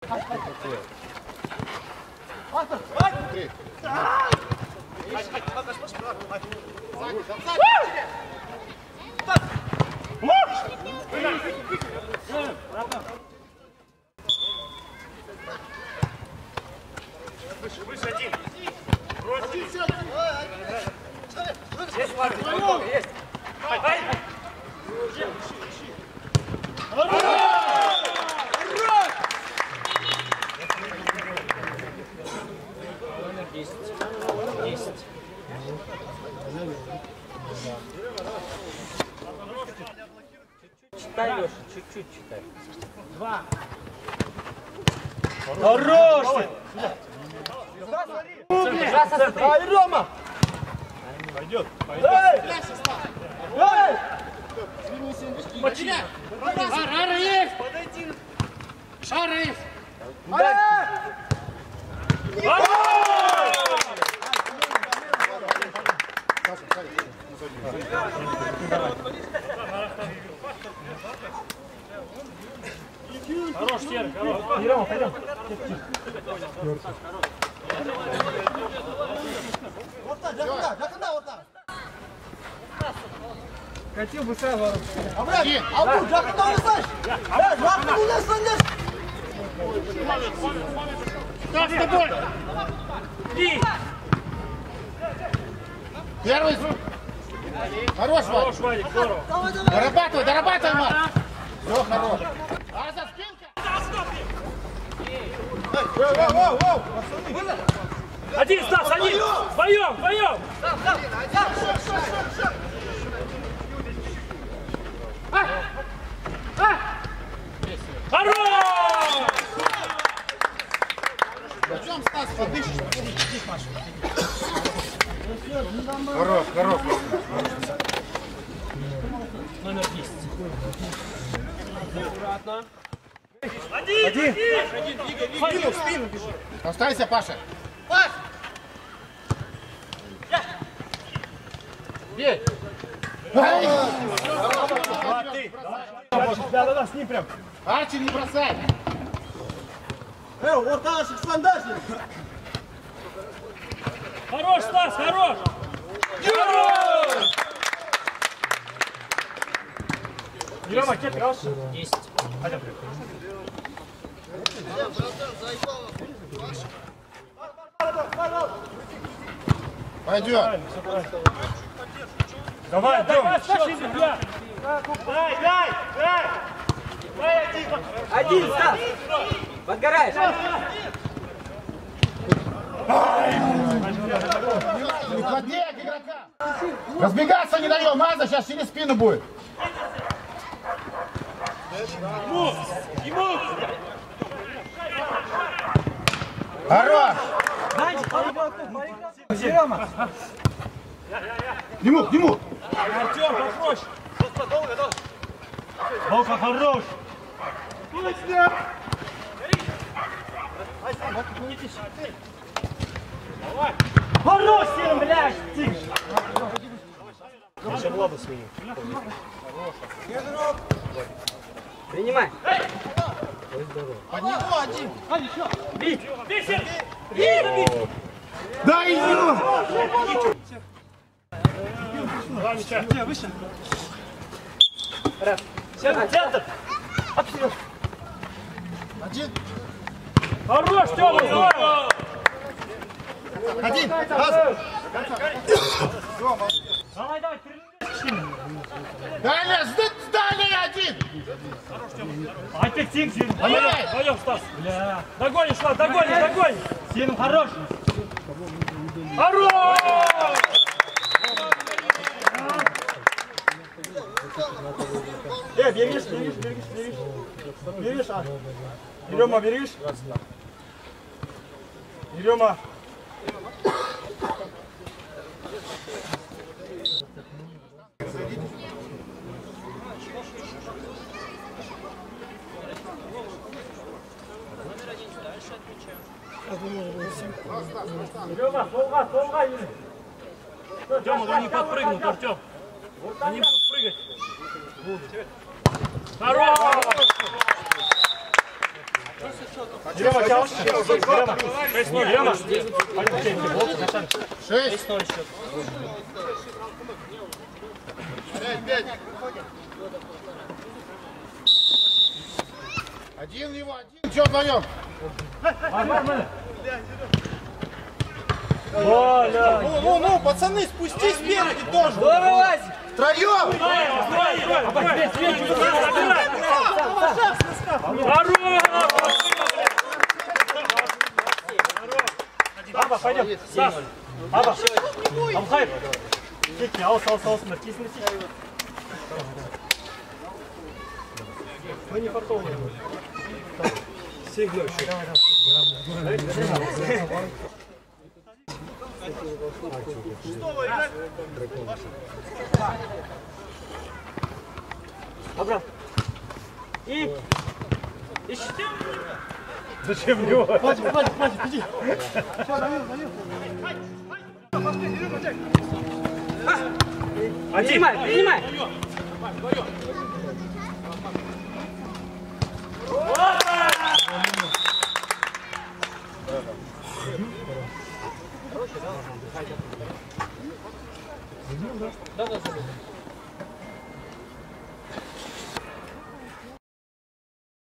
Выше один. Бросили. Есть, ладно, есть. Ай! Есть. Читай, Леша, чуть-чуть читай. 2. Хорош! Ай, Рома! Пойдет. Шара есть! Шара есть! Хорош, Серый, хорош. Рома, пойдем. Вот так, вот так. Катил бы сразу. Обратно, Албу, жақында ойласайшы. Жақында ойласаңдар. Кто с тобой? Три. Первый. Хорош, Хорош, Вадик, здорово. Дорабатывай, Марк. Все, хорош. А за спинка? Один, Стас, один. Вдвоем. Хорош! Зачем, Стас, подышишь? Хорош. Номер 10. Аккуратно. Один. В спину бежи. Оставайся, Паша. Паш! Бей. Да, с ним прям. Арчи, не бросай. Ортаға шықсаңдар. Хорош, Стас, хорош! Рома, кет, хорош? Есть. Пойдем. Пойдем. Давай, Дем. Дай! Один, Стас! Подгораешь! Не клади игрока. Разбегаться не даем, Маза сейчас через спину будет. Ему! Хорош. К нему. Артем, попроще. Волка, хорош. Хорош, Сиром, блядь! Сейчас Влада сменю. Принимай! Под него один. Бить! Дай ее. Два мяча. Выше! Центр! Один. Хорош, Тёма, здорово! Один. Раз. Давай, Далее один. а ты тик, Сиром. Помогай. Пойдем, Стас. Догонишь, Влад, догонишь. Сиром, хорош. Хорош! Берешь, а? Ерема, берешь? Ерема. Солга, Юрий. Тёма, они подпрыгнут, Артём. Они будут прыгать. Хорош! Дилема, чао. Дилема. 6-0, Дилема. Шесть. 6. 5. Один его, один. Че вдвоем? Ну, пацаны, спустись спереди тоже. Здорово, Вазик. Втроем! Аба, пойдем. Саш. Аба. Абхай. Кики, аус. Кис. Мы не фартовые. Сигнал еще. Обратно. И зачем него? Хватит, иди. Принимай.